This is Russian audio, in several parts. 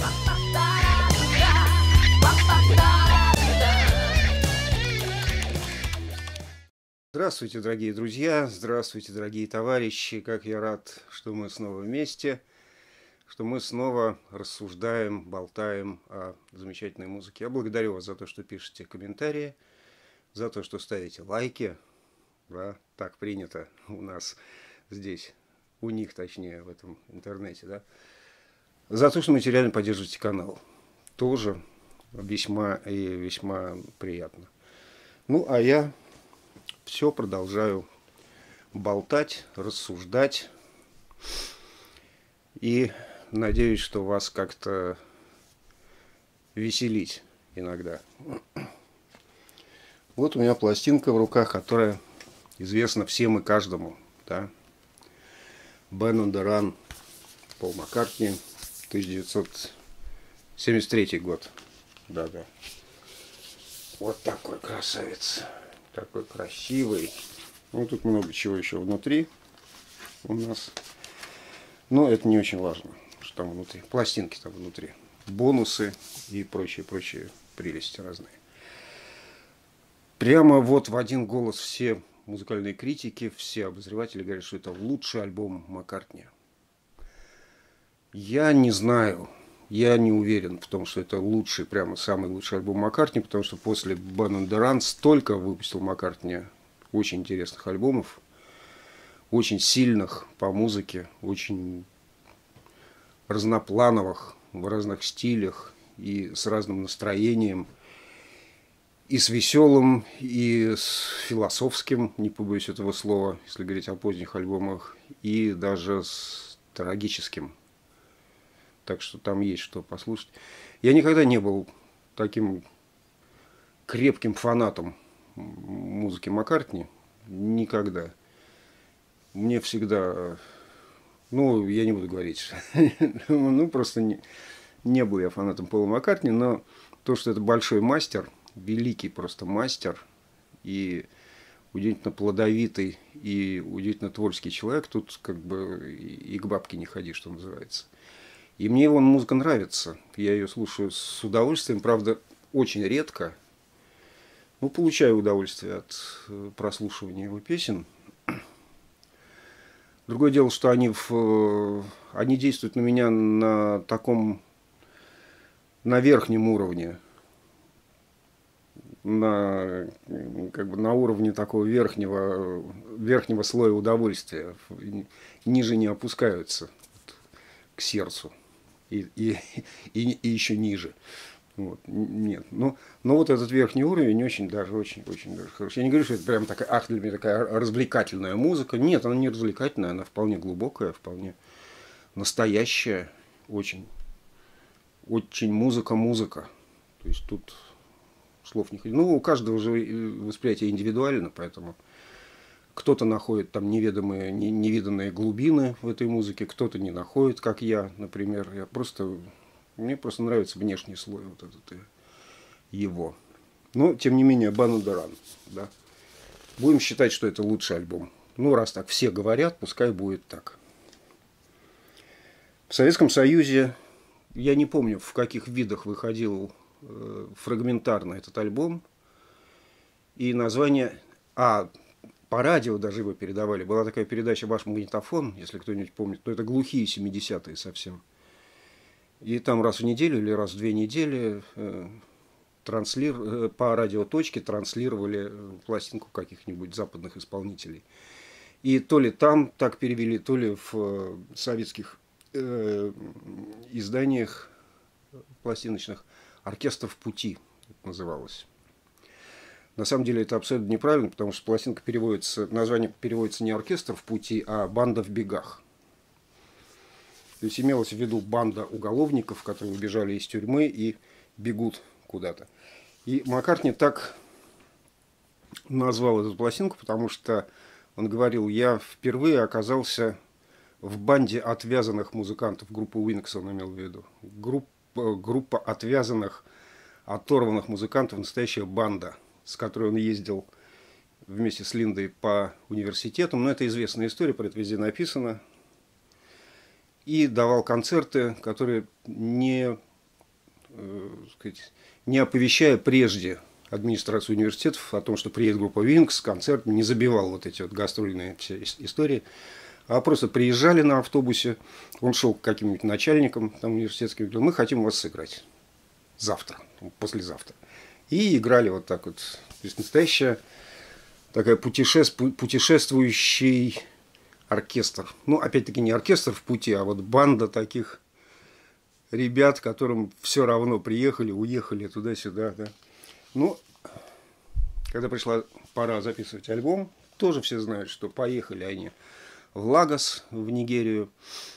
Здравствуйте, дорогие друзья, здравствуйте, дорогие товарищи. Как я рад, что мы снова вместе, что мы снова рассуждаем, болтаем о замечательной музыке. Я благодарю вас за то, что пишете комментарии, за то, что ставите лайки. Да, так принято у нас здесь, у них точнее, в этом интернете. Да. За то, что материально поддерживаете канал. Тоже весьма и весьма приятно. Ну, а я все продолжаю болтать, рассуждать. И надеюсь, что вас как-то веселить иногда. Вот у меня пластинка в руках, которая известна всем и каждому. Да? Born on the Run, Пол Маккартни, 1973 год. Да-да. Вот такой красавец. Такой красивый. Ну, тут много чего еще внутри у нас. Но это не очень важно, что там внутри. Пластинки там внутри. Бонусы и прочие прелести разные. Прямо вот в один голос все музыкальные критики, все обозреватели говорят, что это лучший альбом Маккартни. Я не знаю. Я не уверен в том, что это лучший, прямо самый лучший альбом Маккартни, потому что после Born on the Run столько выпустил Маккартни очень интересных альбомов, очень сильных по музыке, очень разноплановых, в разных стилях и с разным настроением, и с веселым, и с философским, не побоюсь этого слова, если говорить о поздних альбомах, и даже с трагическим. Так что там есть что послушать. Я никогда не был таким крепким фанатом музыки Маккартни. Никогда. Мне всегда... Ну, я не буду говорить. Ну, просто не был я фанатом Пола Маккартни. Но то, что это большой мастер, великий просто мастер, и удивительно плодовитый, и удивительно творческий человек, тут как бы и к бабке не ходи, что называется. И мне его музыка нравится. Я ее слушаю с удовольствием. Правда, очень редко. Но получаю удовольствие от прослушивания его песен. Другое дело, что они действуют на меня на таком, на верхнем уровне. На уровне такого верхнего слоя удовольствия. Ниже не опускаются к сердцу. И еще ниже. Вот. Нет. Но вот этот верхний уровень очень даже хороший. Я не говорю, что это прям такая, для меня такая развлекательная музыка. Нет, она не развлекательная, она вполне глубокая, вполне настоящая. Очень музыка. То есть тут слов не ходит. Ну, у каждого же восприятие индивидуально, поэтому кто-то находит там невиданные глубины в этой музыке, кто-то не находит, как я, например. Мне просто нравится внешний слой вот этот его. Но, тем не менее, Born on the Run, да. Будем считать, что это лучший альбом. Ну, раз так все говорят, пускай будет так. В Советском Союзе, я не помню, в каких видах выходил фрагментарно этот альбом. И название... По радио даже его передавали. Была такая передача «Ваш магнитофон», если кто-нибудь помнит. Но это глухие 70-е совсем. И там раз в неделю или раз в 2 недели по радиоточке транслировали пластинку каких-нибудь западных исполнителей. И то ли там так перевели, то ли в советских изданиях пластиночных «Оркестр в пути» это называлось. На самом деле это абсолютно неправильно, потому что пластинка название переводится не «Оркестр в пути», а «Банда в бегах». То есть имелось в виду банда уголовников, которые убежали из тюрьмы и бегут куда-то. И Маккартни так назвал эту пластинку, потому что он говорил, я впервые оказался в банде отвязанных музыкантов, группу Уинкс он имел в виду. Группа отвязанных, оторванных музыкантов, настоящая банда, с которой он ездил вместе с Линдой по университетам. Но это известная история, про это везде написано. И давал концерты, которые не сказать, не оповещая прежде администрацию университетов о том, что приедет группа Винкс, концерт, не забивал вот эти вот гастрольные все истории, а просто приезжали на автобусе, он шел к каким-нибудь начальникам там, университетским, говорил, мы хотим вас сыграть завтра, послезавтра. И играли вот так вот. То есть настоящая такая путешествующий оркестр. Ну, опять-таки, не оркестр в пути, а вот банда таких ребят, которым все равно приехали, уехали туда-сюда. Да. Ну, когда пришла пора записывать альбом, тоже все знают, что поехали они в Лагос, в Нигерию.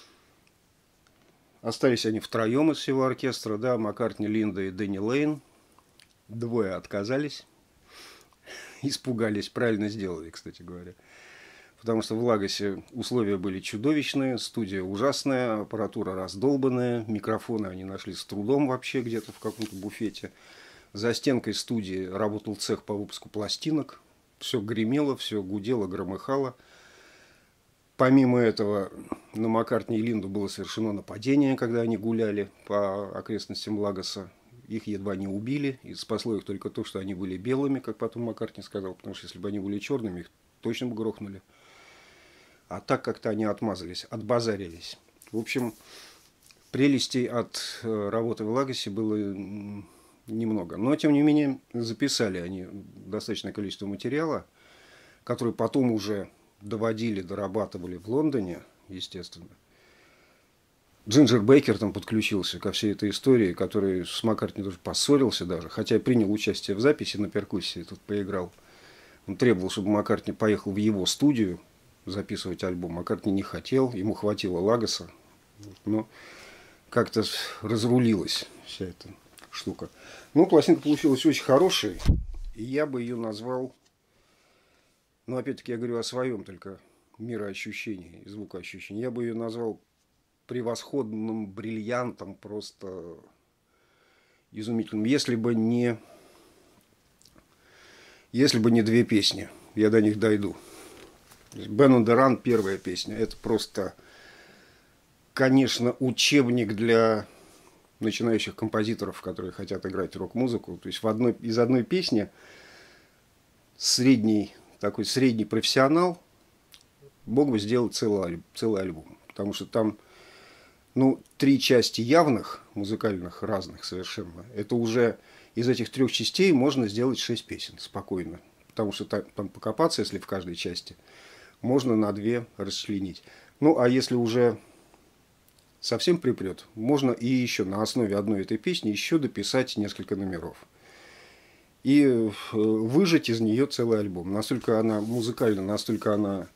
Остались они втроем из всего оркестра, да, Маккартни, Линда и Дэнни Лейн. Двое отказались, испугались, правильно сделали, кстати говоря. Потому что в Лагосе условия были чудовищные, студия ужасная, аппаратура раздолбанная, микрофоны они нашли с трудом вообще где-то в каком-то буфете. За стенкой студии работал цех по выпуску пластинок. Все гремело, все гудело, громыхало. Помимо этого, на Маккартни и Линду было совершено нападение, когда они гуляли по окрестностям Лагоса. Их едва не убили, и спасло их только то, что они были белыми, как потом Маккартни сказал, потому что если бы они были черными, их точно бы грохнули. А так как-то они отмазались, отбазарились. В общем, прелестей от работы в Лагосе было немного. Но, тем не менее, записали они достаточное количество материала, который потом уже доводили, дорабатывали в Лондоне, естественно. Джинджер Бейкер там подключился ко всей этой истории, который с Маккартни тоже поссорился даже, хотя принял участие в записи на перкуссии, тут поиграл. Он требовал, чтобы Маккартни поехал в его студию записывать альбом. Маккартни не хотел, ему хватило Лагоса, но как-то разрулилась вся эта штука. Ну, пластинка получилась очень хорошей, и я бы ее назвал, ну, опять-таки, я говорю о своем только мироощущении и звукоощущении, я бы ее назвал превосходным бриллиантом, просто изумительным. Если бы не две песни, я до них дойду. Band on the Run, первая песня, это просто, конечно, учебник для начинающих композиторов, которые хотят играть рок-музыку. То есть из одной песни средний профессионал мог бы сделать целый альбом. Потому что там 3 части явных, музыкальных, разных совершенно. Это уже из этих 3 частей можно сделать 6 песен спокойно. Потому что там покопаться, если в каждой части, можно на 2 расчленить. Ну, а если уже совсем припрет, можно и еще на основе одной этой песни еще дописать несколько номеров. И выжать из нее целый альбом. Настолько она музыкальна, настолько она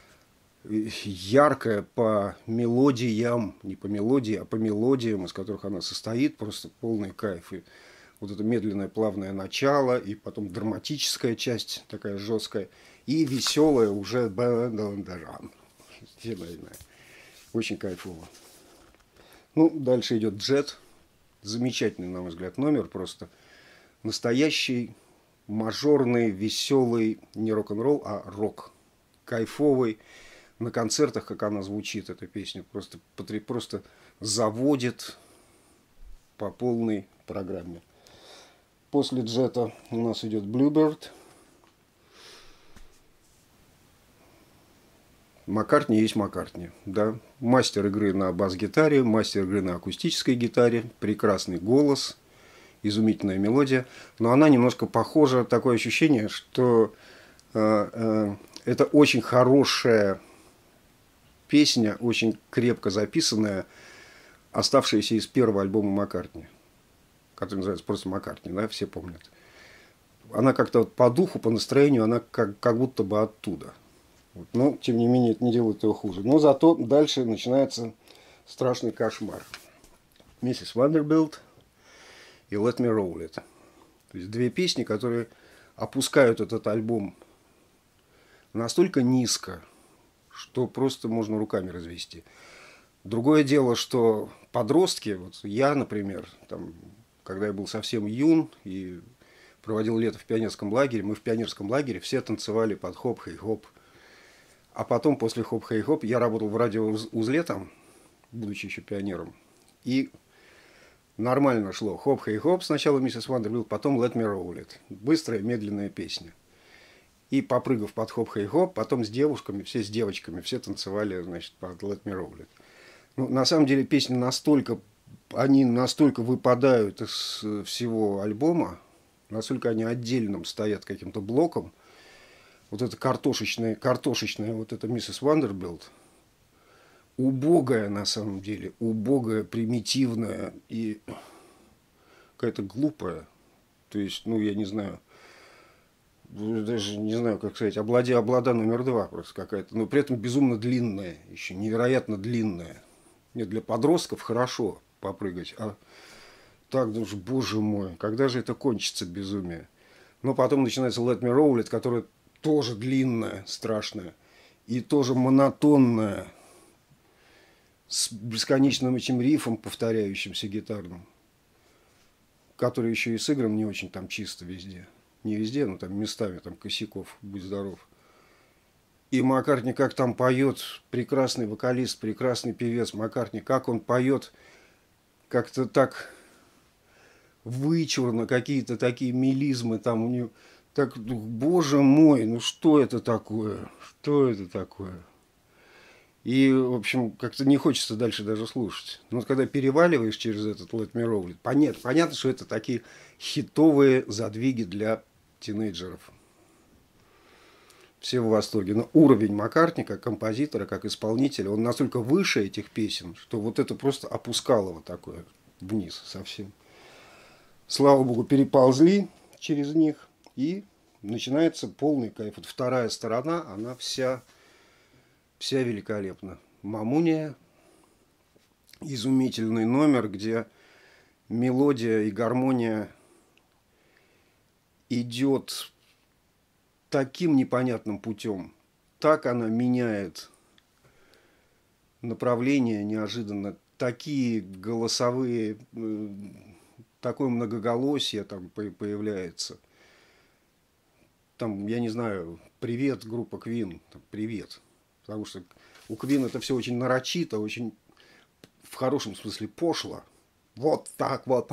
яркая по мелодиям, не по мелодии, а по мелодиям, из которых она состоит, просто полный кайф. И вот это медленное, плавное начало, и потом драматическая часть, такая жесткая, и веселая уже бандеран. Очень кайфово. Ну, дальше идет «Джет». Замечательный, на мой взгляд, номер. Просто настоящий, мажорный, веселый, не рок-н-ролл, а рок. Кайфовый. На концертах, как она звучит, эта песня, просто заводит по полной программе. После «Джета» у нас идет «Bluebird». Маккартни есть Маккартни, да. Мастер игры на бас-гитаре, мастер игры на акустической гитаре, прекрасный голос, изумительная мелодия. Но она немножко похожа, такое ощущение, что это очень хорошая песня, очень крепко записанная, оставшаяся из первого альбома Маккартни, который называется просто «Маккартни», да, все помнят. Она как-то вот по духу, по настроению, она как будто бы оттуда. Но, тем не менее, это не делает его хуже. Но зато дальше начинается страшный кошмар. «Миссис Вандербилт» и «Let Me Roll It». То есть 2 песни, которые опускают этот альбом настолько низко, что просто можно руками развести. Другое дело, что подростки, вот я, например, там, когда я был совсем юн и проводил лето в пионерском лагере, мы в пионерском лагере все танцевали под хоп-хей-хоп. А потом, после хоп-хей-хоп, я работал в радиоузле там, будучи еще пионером. И Нормально шло. Хоп, хей, хоп, сначала миссис Вандербилт, потом Let Me Roll It. Быстрая, медленная песня. И попрыгав под хоп, хей, хоп, потом с девушками, все с девочками, все танцевали, значит, под Let Me Roll It. Ну, на самом деле песни настолько, они настолько выпадают из всего альбома, настолько они отдельным стоят каким-то блоком. Вот это картошечная вот эта миссис Вандербилт, убогая на самом деле, убогая, примитивная и какая-то глупая. То есть, ну, я не знаю, даже не знаю, как сказать, облада номер 2 просто какая-то, но при этом безумно длинная, еще невероятно длинная. Нет, для подростков хорошо попрыгать, а так, думаешь, боже мой, когда же это кончится безумие? Но потом начинается Let Me Roll It, которая тоже длинная, страшная, и тоже монотонная, с бесконечным этим рифом, повторяющимся гитарным, который еще и сыгран не очень там чисто везде. Не везде, но там местами там косяков, будь здоров. И Маккартни как там поет, прекрасный вокалист, прекрасный певец Маккартни, как он поет, как-то так вычурно, какие-то такие мелизмы там у него. Так, боже мой, ну что это такое? Что это такое? И, в общем, как-то не хочется дальше даже слушать. Но вот когда переваливаешь через этот Let Me Roll It, понятно, что это такие хитовые задвиги для тинейджеров. Все в восторге. Но уровень Маккартни как композитора, как исполнителя, он настолько выше этих песен, что вот это просто опускало вот такое вниз совсем. Слава богу, переползли через них, и начинается полный кайф. Вот вторая сторона, она вся великолепна. Мамуния, изумительный номер, где мелодия и гармония идет таким непонятным путем. Так она меняет направление неожиданно. Такие голосовые, такое многоголосие там появляется. Там, я не знаю, привет, группа Queen, там, привет. Потому что у Queen это все очень нарочито, очень в хорошем смысле пошло. Вот так вот.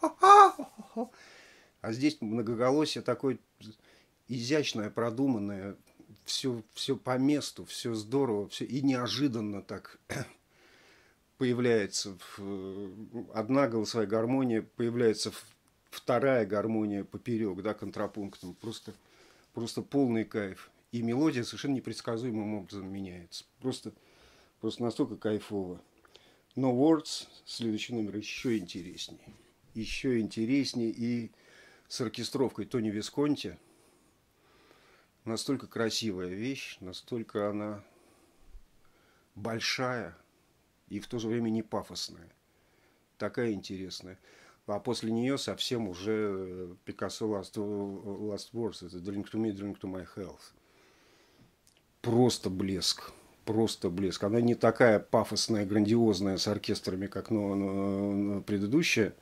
А здесь многоголосие такое изящное, продуманное, все по месту, все здорово, все и неожиданно так появляется одна голосовая гармония, появляется вторая гармония поперек, да, контрапунктом. Просто полный кайф. И мелодия совершенно непредсказуемым образом меняется. Просто настолько кайфово. No Words, следующий номер, еще интереснее. Еще интереснее. И с оркестровкой Тони Висконти. Настолько красивая вещь, настолько она большая и в то же время не пафосная. Такая интересная. А после нее совсем уже Picasso Last Words, это Drink to Me, Drink to My Health. Просто блеск. Просто блеск. Она не такая пафосная, грандиозная с оркестрами, как предыдущая.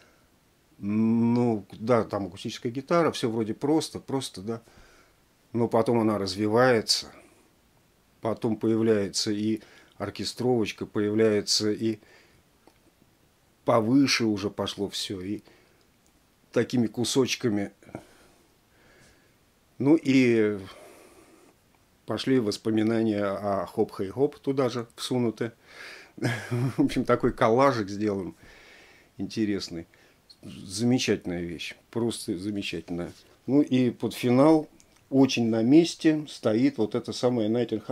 Ну, да, там акустическая гитара, все вроде просто, да. Но потом она развивается. Потом появляется и оркестровочка, появляется и повыше уже пошло все. И такими кусочками. Ну и пошли воспоминания о хоп-хей-хоп туда же всунуты. В общем, такой коллажик сделан интересный. Замечательная вещь. Просто замечательная. Ну и под финал очень на месте стоит вот это самое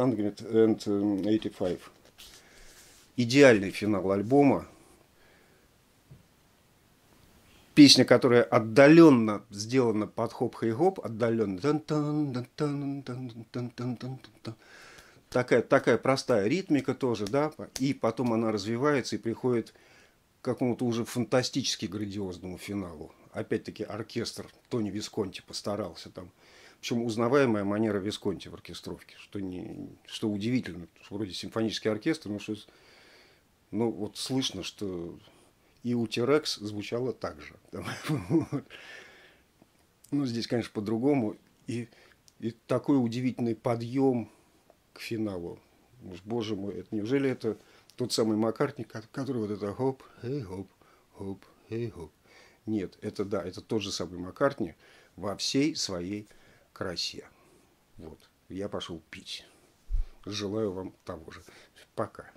1985. Идеальный финал альбома. Песня, которая отдаленно сделана под хоп-хей-хоп, отдаленно. Такая простая ритмика тоже, да, и потом она развивается и приходит к какому-то уже фантастически грандиозному финалу. Опять-таки оркестр Тони Висконти постарался там. Причем узнаваемая манера Висконти в оркестровке, что удивительно, что вроде симфонический оркестр, но вот слышно, что и у T-Rex звучало так же. Ну, здесь, конечно, по-другому. И такой удивительный подъем к финалу. Боже мой, неужели это тот самый Маккартни, который вот это хоп, хей, хоп, хоп, Hey-ho. Нет, это да, это тот же самый Маккартни во всей своей красе. Вот. Я пошел пить. Желаю вам того же. Пока.